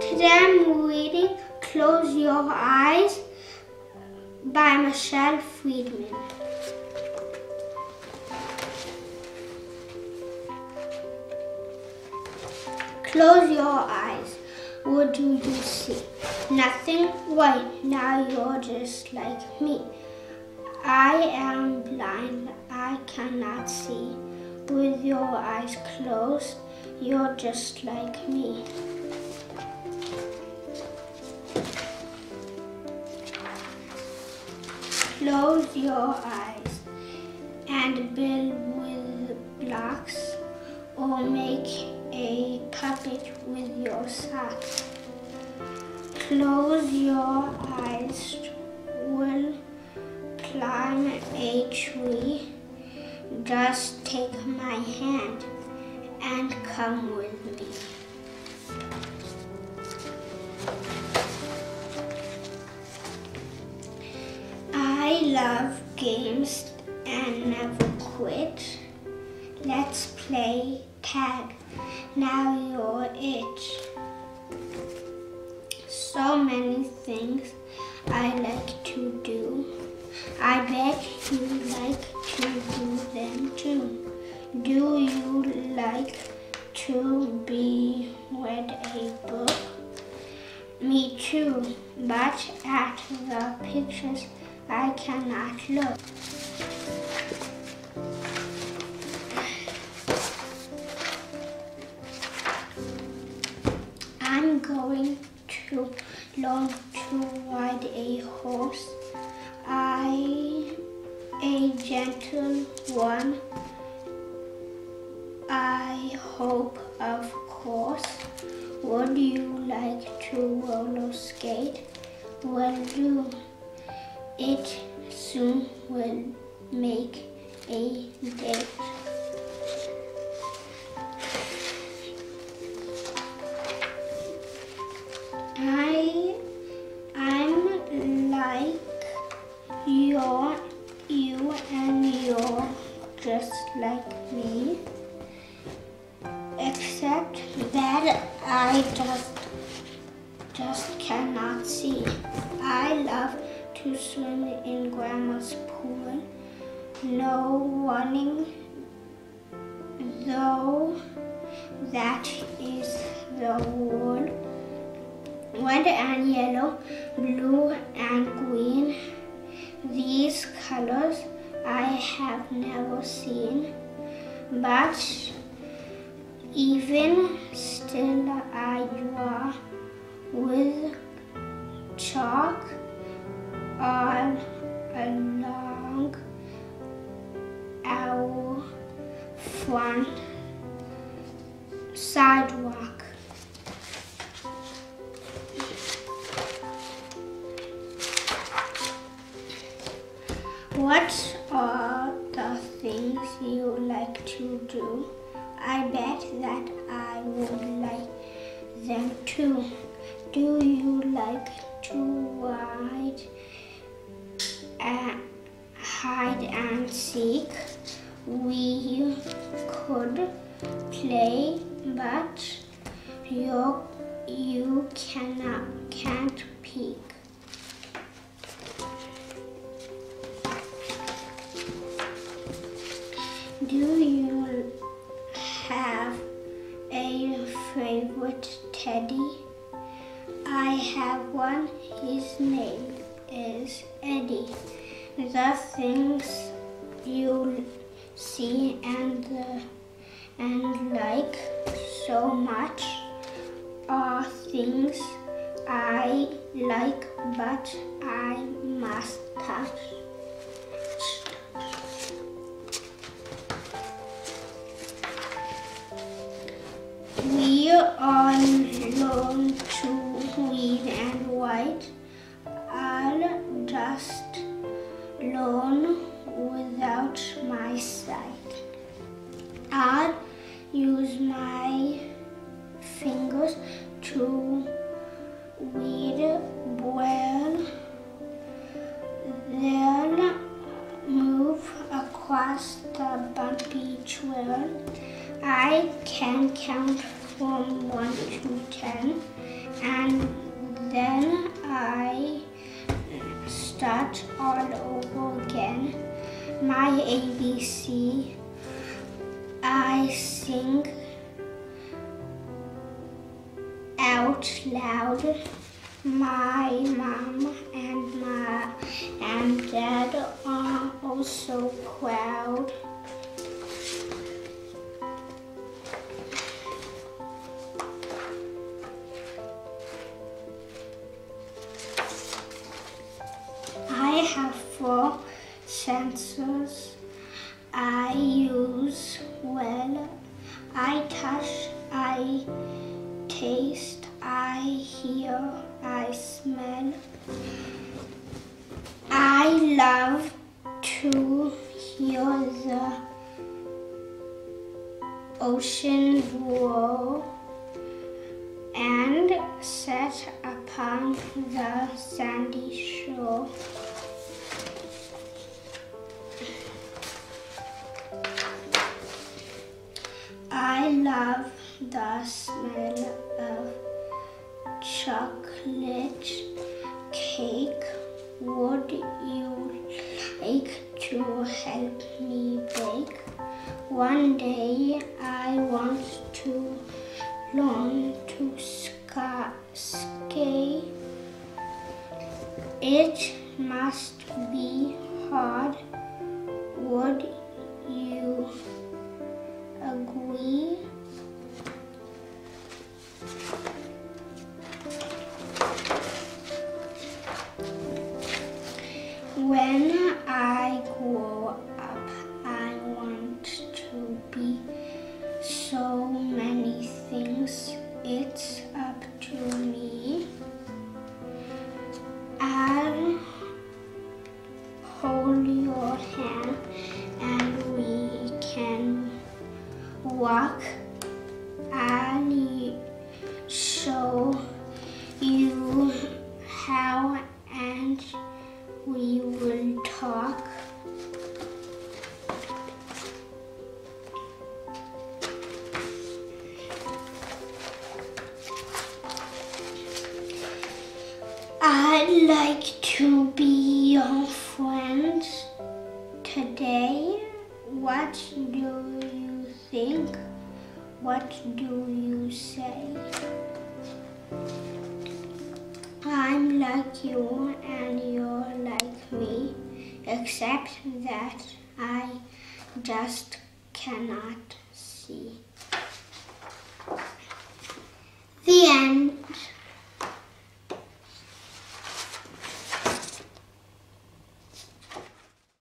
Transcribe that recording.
Today I'm reading Close Your Eyes by Friedman. Close your eyes. What do you see? Nothing. Why, now you're just like me. I am blind. I cannot see. With your eyes closed, you're just like me. Close your eyes and build with blocks or make a puppet with your socks. Close your eyes, will climb a tree. Just take my hand and come with me. I love games and never quit. Let's play tag. Now you're it. So many things I like to do. I bet you like to do them too. Do you like to be read a book? Me too, but at the pictures I cannot look. I'm going to learn to ride a horse. A gentle one, I hope, of course. Would you like to roller skate? Well, do it soon. We'll make a date. I'm like you and you're just like me, except that I just cannot see. I love to swim in Grandma's pool. No running, though that is the rule. Red and yellow, blue and green. These colors I have never seen, but even still I draw with chalk all along our front sidewalk. What are the things you like to do? I bet that I would like them too. Do you like to ride and hide and seek? We could play, but you can't peek. Do you have a favorite teddy? I have one. His name is Eddie. The things you see and like so much are things I like, but I must touch. We all learn to read and write. I'll just learn without my sight. I'll use my fingers to read well. They'll move across the bumpy trail. I can count from 1 to 10, and then I start all over again. My ABC, I sing out loud. My mom and dad are also proud. I have 4 senses I use well. I touch, I taste, I hear, I smell. I love to hear the ocean roar and sit upon the sandy shore. I love the smell of chocolate cake. Would you like to help me bake? One day I want to learn to skate. It must be hard. Would you agree? When I grow up, I want to be so many things. It's up to me. I'll hold your hand and we can walk. I'll show you how and we will talk. I'd like to be your friend today. What do you think? What do you say? I'm like you and you're like me, except that I just cannot see. The end.